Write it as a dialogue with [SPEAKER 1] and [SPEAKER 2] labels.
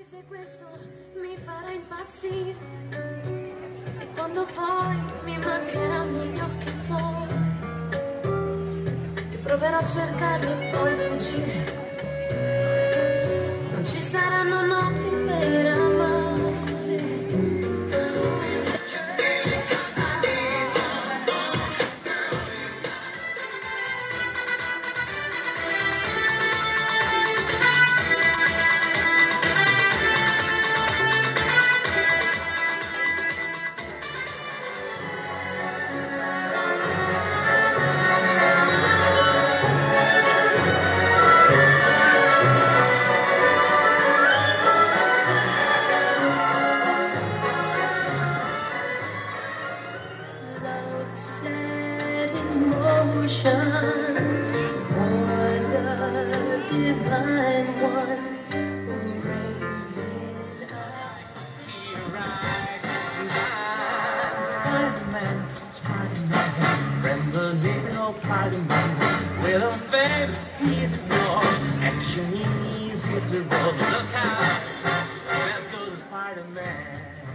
[SPEAKER 1] Se questo mi farà impazzire e quando poi mi mancheranno gli occhi tuoi, io proverò a cercarli e poi fuggire. Non ci saranno notti per amare. Set in motion for the divine one who reigns in us.
[SPEAKER 2] Spider-Man, Spider-Man, friend the living old Spider-Man. With a faith, he's yours. Action, he's miserable. Look out, let's go to Spider-Man.